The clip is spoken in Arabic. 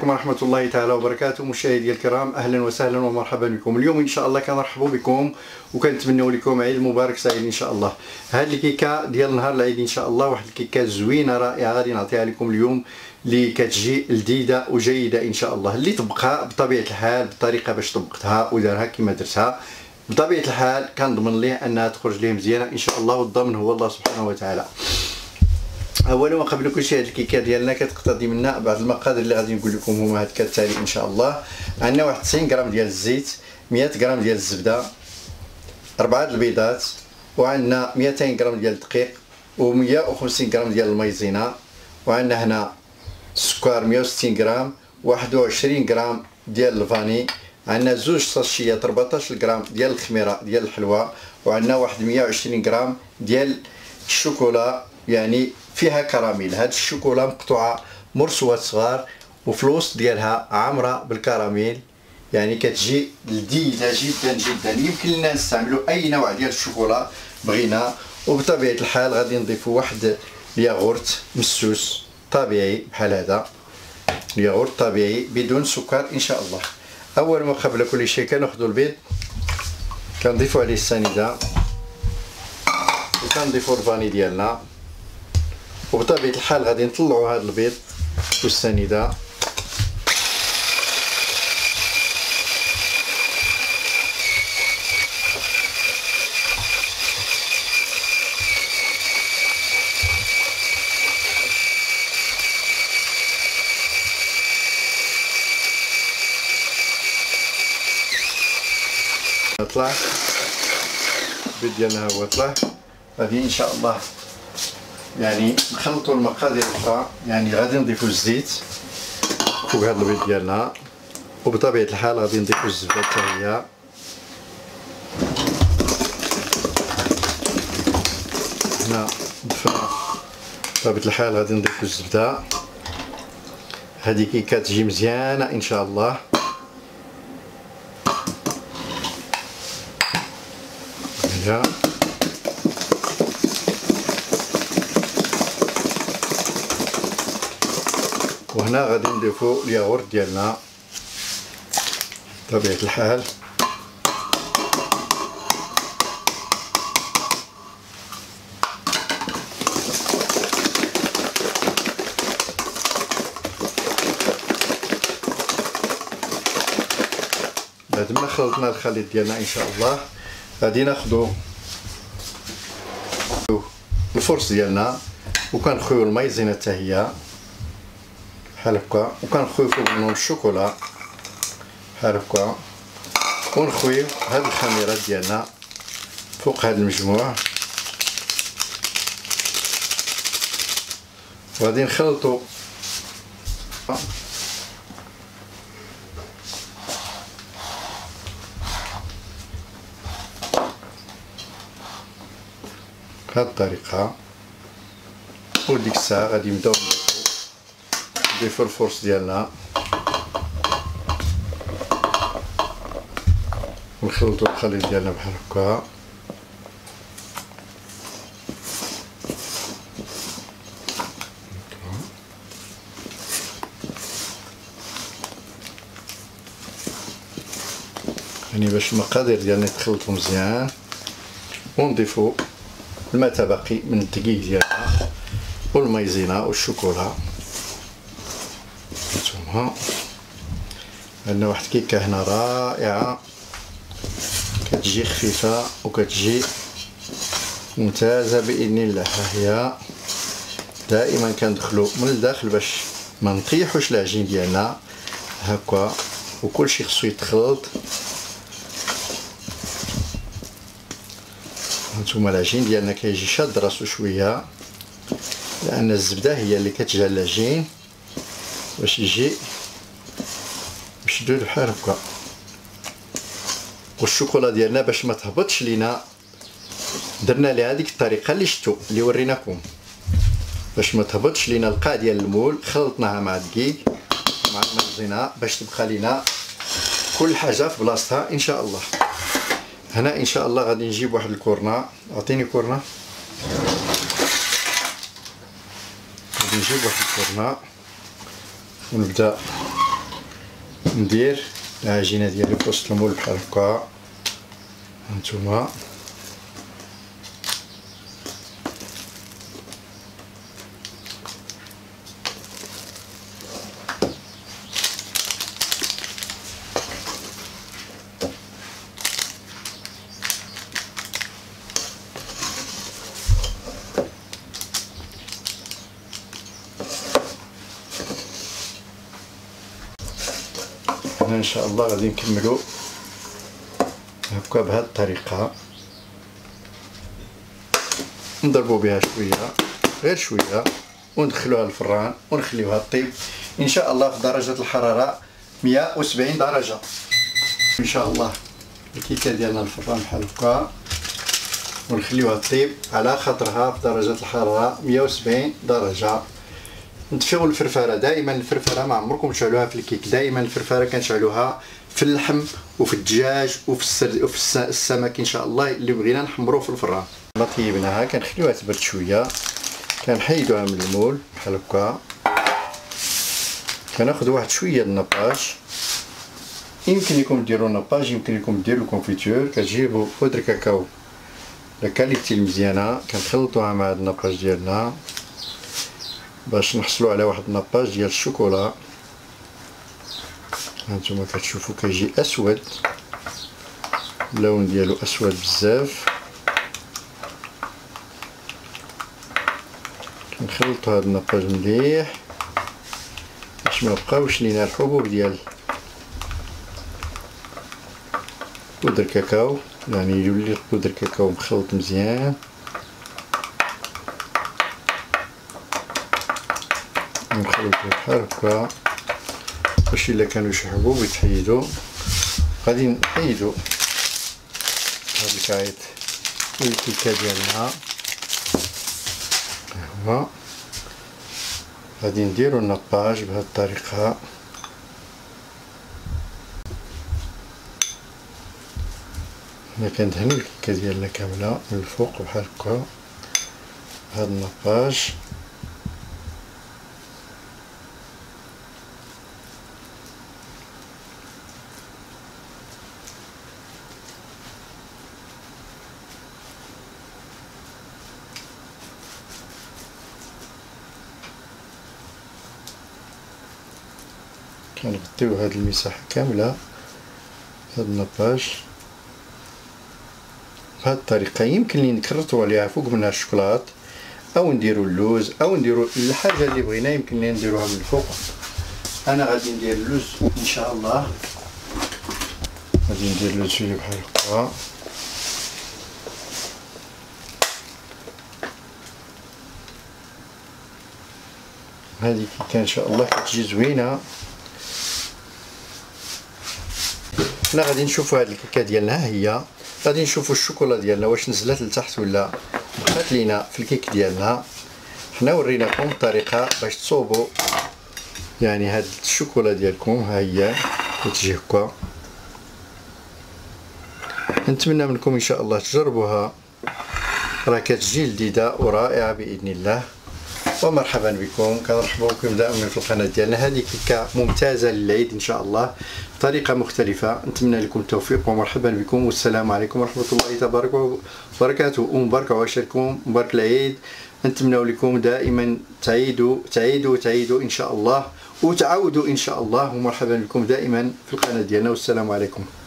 عليكم ورحمة الله تعالى وبركاته. مشاهدي الكرام، أهلا وسهلا ومرحبا بكم. اليوم إن شاء الله كنرحبوا بكم وكنتمنوا لكم عيد مبارك سعيد إن شاء الله. هذه الكيكة ديال نهار العيد إن شاء الله، واحد الكيكة زوينة رائعة غادي نعطيها لكم اليوم، اللي كتجي لذيذة وجيدة إن شاء الله. اللي طبقها بطبيعة الحال بالطريقة باش طبقتها ودارها كما درتها بطبيعة الحال كنضمن ليه أنها تخرج ليه مزيانة إن شاء الله، والضامن هو الله سبحانه وتعالى. اولا وقبل كل شيء هذه الكيكه ديالنا كتقتضي منا بعض المقادير اللي غادي نقول لكم هما هاد كالتالي ان شاء الله. عندنا واحد 90 غرام ديال الزيت، 100 غرام ديال الزبده، 4 البيضات، وعندنا 200 غرام ديال الدقيق، و150 غرام ديال المايزينا، وعندنا هنا السكر 160 غرام، 21 غرام ديال الفاني، عندنا زوج ساشيات 14 غرام ديال الخميره ديال الحلوى، وعندنا واحد 120 غرام ديال الشوكولا يعني فيها كراميل. هاد الشوكولا مقطوعه مرسوات صغار وفي الوسط ديالها عامره بالكراميل، يعني كتجي لذيذه جدا جدا. يمكن لنا نستعملوا اي نوع ديال الشوكولا بغينا، وبطبيعه الحال غادي نضيفوا واحد الياغورت مسوس طبيعي بحال هذا، الياغورت طبيعي بدون سكر ان شاء الله. اول ما قبل كل شيء كناخذوا البيض كنضيفوا عليه السنيده، وكنضيفوا الفاني ديالنا، وبطبيعة الحال غادي نطلعوا هذا البيض والسنيده طلع البيض ديالنا هو طلع. غادي ان شاء الله يعني نخلطوا المقادير الاخرى، يعني غادي نضيفوا الزيت فوق هذا البيض ديالنا، وبطبيعه الحال غادي نضيفوا الزبده حتى هي، هنا ضفنا بطبيعه الحال غادي نضيفوا الزبده. هذه كي كتجي مزيانه ان شاء الله. هي وهنا غادي نضيفو الياغورت ديالنا بطبيعة الحال. بعد ما خلطنا الخليط ديالنا ان شاء الله غادي ناخدو الفرص ديالنا وكنخويو المايزينا حتى هي بحال هكا، وكنخويو فوق منهم الشوكولا بحال هكا، ونخويو هاد الخميرات ديالنا فوق هاد المجموع، وغادي نخلطو بهاد الطريقه. وديك الساعه غادي نبداو نضيفو الفرص ديالنا ونخلطو الخليط ديالنا بحال هكا. يعني باش المقادير ديالنا يتخلطوا مزيان، ونضيفو الماء تبقي من الدقيق ديالنا والمايزينا والشوكولا. هانتوما عندنا واحد الكيكه هنا رائعه، كتجي خفيفه وكتجي ممتازه باذن الله. ها هي دائما كندخلو من الداخل باش ما نطيحوش العجين ديالنا هكا، وكلشي خصو يتخلط. هانتوما العجين ديالنا كيجي شاد راسو شويه، لان الزبده هي اللي كتجعل العجين باش يجي مشدود بحال هكا، والشوكولا ديالنا باش ما تهبطش لينا درنا لها هذيك الطريقه اللي شفتوا اللي وريناكم، باش ما تهبطش لينا القاع ديال المول. خلطناها مع الدقيق مع المايزينا باش تبقى لينا كل حاجه في بلاصتها ان شاء الله. هنا ان شاء الله غادي نجيب واحد الكورنه، اعطيني كورنه، غادي نجيب واحد الكورنه ونبدا ندير العجينه ديالي في وسط المول بحال هكا هانتوما. هنا ان شاء الله غادي نكملو هكا بهذه الطريقه، نضربو بها شويه غير شويه وندخلوها للفران ونخليوها طيب ان شاء الله في درجه الحراره 170 درجه ان شاء الله. الكيكه ديالنا الفران بحال هكا ونخليوها طيب على خاطرها في درجه الحراره 170 درجه. نطفيو الفرفره، دائما الفرفره ما عمركم تشعلوها في الكيك، دائما الفرفره كنشعلوها في اللحم وفي الدجاج وفي السمك ان شاء الله اللي بغينا نحمروه في الفران. ما طيبناها كنخليوها تبرد شويه، كنحيدوها من المول بحال هكا، كناخذ واحد شويه د النباج، يمكن لكم ديروا نباج يمكن لكم ديروا كونفيتور. كتجيبوا بودر كاكاو لكاليتي المزيانه كنخلطوها مع هاد النباج ديالنا باش نحصلوا على واحد النباج ديال الشوكولا. هانتوما كتشوفوا كيجي اسود، اللون ديالو اسود بزاف. كنخلطوا هاد النباج مليح باش ما يبقاوش لينا الحبوب ديال بودر كاكاو، يعني يولي بودر كاكاو مخلط مزيان. نخلطو بحال هكا باش الا كانوا شي حبوب يتحيدوا. غادي نحيدو هاد الكايط والكيكه ديالنا، هما غادي نديرو النباج بهاد الطريقه. هنا كندهنو الكيكه ديالنا كامله من الفوق بحال هكا بهاد النباج. كنغطيو هاد المساحه كامله هاد النباج بهاد الطريقه. يمكن لي نكرطو عليها فوق منها الشوكولات او نديرو اللوز او نديرو الحاجه اللي بغينا، يمكن لي نديروها من الفوق. انا غادي ندير اللوز ان شاء الله، غادي ندير اللوز فيه بحال هكا. هذه كيكه ان شاء الله كتجي زوينه. حنا غادي نشوفوا هاد الكيكه ديالنا، هي غادي نشوفوا الشوكولا ديالنا واش نزلت لتحت ولا بقات لينا في الكيك ديالنا. حنا وريناكم الطريقه باش تصوبوا يعني هاد الشوكولا ديالكم، ها هي كتجي هكا. نتمنى منكم ان شاء الله تجربوها، راه كتجي لذيذه ورائعه باذن الله. ومرحبا بكم، كنرحبوا بكم دائما في القناه ديالنا. هذه كيكه ممتازه للعيد ان شاء الله بطريقه مختلفه. نتمنى لكم التوفيق ومرحبا بكم، والسلام عليكم ورحمه الله تبارك وبركاته. ومبارك عواشركم، مبارك العيد. نتمنى لكم دائما تعيدوا تعيدوا تعيدوا ان شاء الله، وتعودوا ان شاء الله. ومرحبا بكم دائما في القناه ديالنا، والسلام عليكم.